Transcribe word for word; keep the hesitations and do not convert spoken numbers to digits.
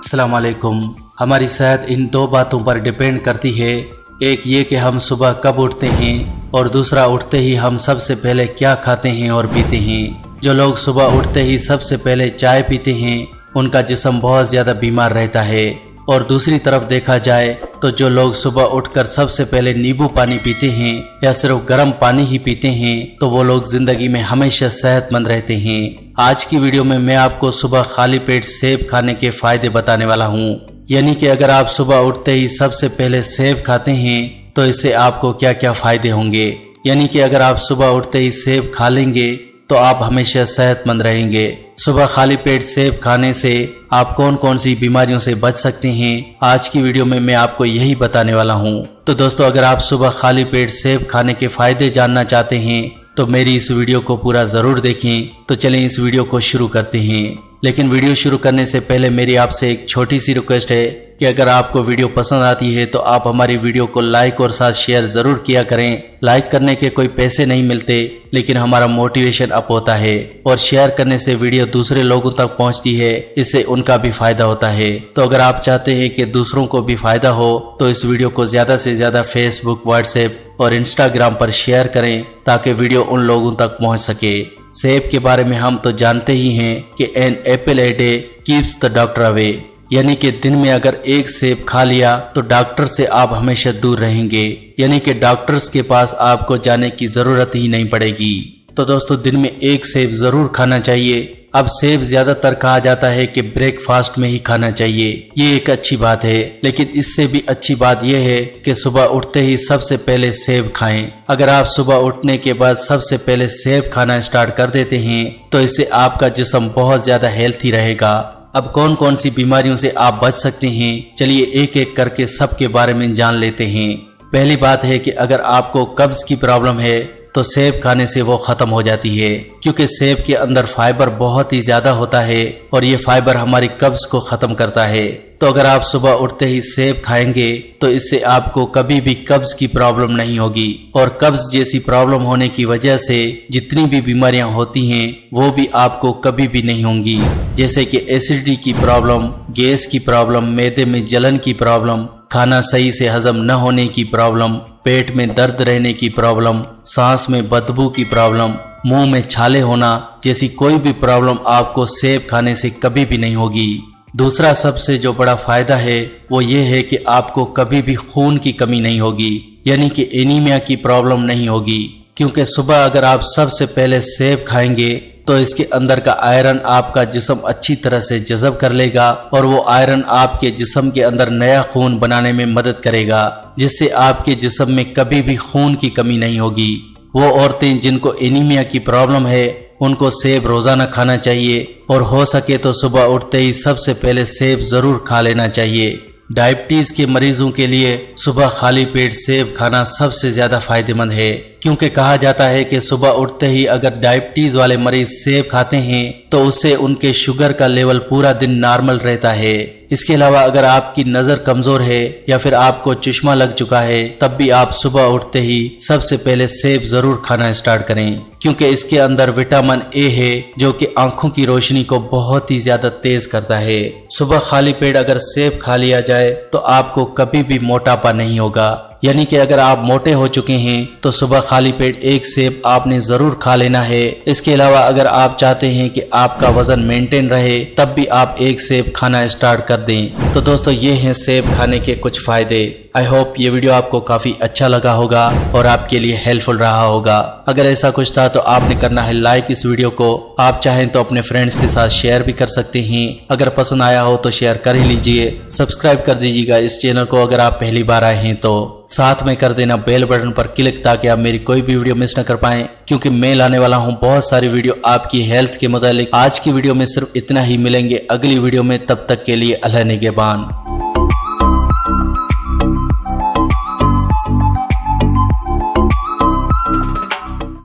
अस्सलाम वालेकुम। हमारी सेहत इन दो बातों पर डिपेंड करती है, एक ये कि हम सुबह कब उठते हैं और दूसरा उठते ही हम सबसे पहले क्या खाते हैं और पीते हैं। जो लोग सुबह उठते ही सबसे पहले चाय पीते हैं उनका जिस्म बहुत ज्यादा बीमार रहता है, और दूसरी तरफ देखा जाए तो जो लोग सुबह उठकर सबसे पहले नींबू पानी पीते हैं या सिर्फ गर्म पानी ही पीते हैं तो वो लोग जिंदगी में हमेशा सेहतमंद रहते हैं। आज की वीडियो में मैं आपको सुबह खाली पेट सेब खाने के फायदे बताने वाला हूँ। यानी कि अगर आप सुबह उठते ही सबसे पहले सेब खाते हैं तो इससे आपको क्या क्या फायदे होंगे। यानी कि अगर आप सुबह उठते ही सेब खा लेंगे तो आप हमेशा सेहतमंद रहेंगे। सुबह खाली पेट सेब खाने से आप कौन कौन सी बीमारियों से बच सकते हैं, आज की वीडियो में मैं आपको यही बताने वाला हूँ। तो दोस्तों, अगर आप सुबह खाली पेट सेब खाने के फायदे जानना चाहते हैं तो मेरी इस वीडियो को पूरा जरूर देखें। तो चलें इस वीडियो को शुरू करते हैं। लेकिन वीडियो शुरू करने से पहले मेरी आपसे एक छोटी सी रिक्वेस्ट है कि अगर आपको वीडियो पसंद आती है तो आप हमारी वीडियो को लाइक और साथ शेयर जरूर किया करें। लाइक करने के कोई पैसे नहीं मिलते, लेकिन हमारा मोटिवेशन अप होता है, और शेयर करने से वीडियो दूसरे लोगों तक पहुंचती है, इससे उनका भी फायदा होता है। तो अगर आप चाहते हैं कि दूसरों को भी फायदा हो तो इस वीडियो को ज्यादा से ज्यादा फेसबुक, व्हाट्सएप और इंस्टाग्राम पर शेयर करें ताकि वीडियो उन लोगों तक पहुँच सके। सेब के बारे में हम तो जानते ही हैं कि an apple a day keeps the doctor away, यानी कि दिन में अगर एक सेब खा लिया तो डॉक्टर से आप हमेशा दूर रहेंगे। यानी कि डॉक्टर्स के पास आपको जाने की जरूरत ही नहीं पड़ेगी। तो दोस्तों, दिन में एक सेब जरूर खाना चाहिए। अब सेब ज्यादातर कहा जाता है कि ब्रेकफास्ट में ही खाना चाहिए, ये एक अच्छी बात है, लेकिन इससे भी अच्छी बात यह है कि सुबह उठते ही सबसे पहले सेब खाएं। अगर आप सुबह उठने के बाद सबसे पहले सेब खाना स्टार्ट कर देते हैं तो इससे आपका जिस्म बहुत ज्यादा हेल्थी रहेगा। अब कौन कौन सी बीमारियों से आप बच सकते हैं, चलिए एक एक करके सबके बारे में जान लेते हैं। पहली बात है कि अगर आपको कब्ज की प्रॉब्लम है तो सेब खाने से वो खत्म हो जाती है, क्योंकि सेब के अंदर फाइबर बहुत ही ज्यादा होता है और ये फाइबर हमारी कब्ज को खत्म करता है। तो अगर आप सुबह उठते ही सेब खाएंगे तो इससे आपको कभी भी कब्ज की प्रॉब्लम नहीं होगी, और कब्ज जैसी प्रॉब्लम होने की वजह से जितनी भी बीमारियां होती हैं वो भी आपको कभी भी नहीं होंगी, जैसे कि एसिडिटी की प्रॉब्लम, गैस की प्रॉब्लम, मैदे में जलन की प्रॉब्लम, खाना सही से हजम न होने की प्रॉब्लम, पेट में दर्द रहने की प्रॉब्लम, सांस में बदबू की प्रॉब्लम, मुंह में छाले होना जैसी कोई भी प्रॉब्लम आपको सेब खाने से कभी भी नहीं होगी। दूसरा सबसे जो बड़ा फायदा है वो ये है कि आपको कभी भी खून की कमी नहीं होगी, यानी कि एनीमिया की प्रॉब्लम नहीं होगी, क्योंकि सुबह अगर आप सबसे पहले सेब खाएंगे तो इसके अंदर का आयरन आपका जिस्म अच्छी तरह से जज़ब कर लेगा, और वो आयरन आपके जिस्म के अंदर नया खून बनाने में मदद करेगा, जिससे आपके जिस्म में कभी भी खून की कमी नहीं होगी। वो औरतें जिनको एनीमिया की प्रॉब्लम है उनको सेब रोजाना खाना चाहिए, और हो सके तो सुबह उठते ही सबसे पहले सेब जरूर खा लेना चाहिए। डायबिटीज के मरीजों के लिए सुबह खाली पेट सेब खाना सबसे ज्यादा फायदेमंद है, क्योंकि कहा जाता है कि सुबह उठते ही अगर डायबिटीज वाले मरीज सेब खाते हैं तो उससे उनके शुगर का लेवल पूरा दिन नॉर्मल रहता है। इसके अलावा अगर आपकी नजर कमजोर है या फिर आपको चश्मा लग चुका है तब भी आप सुबह उठते ही सबसे पहले सेब जरूर खाना स्टार्ट करें, क्योंकि इसके अंदर विटामिन ए है जो कि आंखों की रोशनी को बहुत ही ज्यादा तेज करता है। सुबह खाली पेट अगर सेब खा लिया जाए तो आपको कभी भी मोटापा नहीं होगा, यानी कि अगर आप मोटे हो चुके हैं तो सुबह खाली पेट एक सेब आपने जरूर खा लेना है। इसके अलावा अगर आप चाहते हैं कि आपका वजन मेंटेन रहे तब भी आप एक सेब खाना स्टार्ट कर दें। तो दोस्तों, ये हैं सेब खाने के कुछ फायदे। आई होप ये वीडियो आपको काफी अच्छा लगा होगा और आपके लिए हेल्पफुल रहा होगा। अगर ऐसा कुछ था तो आपने करना है लाइक इस वीडियो को। आप चाहें तो अपने फ्रेंड्स के साथ शेयर भी कर सकते हैं। अगर पसंद आया हो तो शेयर कर ही लीजिए। सब्सक्राइब कर दीजिएगा इस चैनल को अगर आप पहली बार आए हैं तो। साथ में कर देना बेल बटन पर क्लिक ताकि आप मेरी कोई भी वीडियो मिस न कर पाएं, क्योंकि मैं लाने वाला हूं बहुत सारी वीडियो आपकी हेल्थ के मुतालिक। आज की वीडियो में सिर्फ इतना ही, मिलेंगे अगली वीडियो में, तब तक के लिए अल्लाह निगहबान।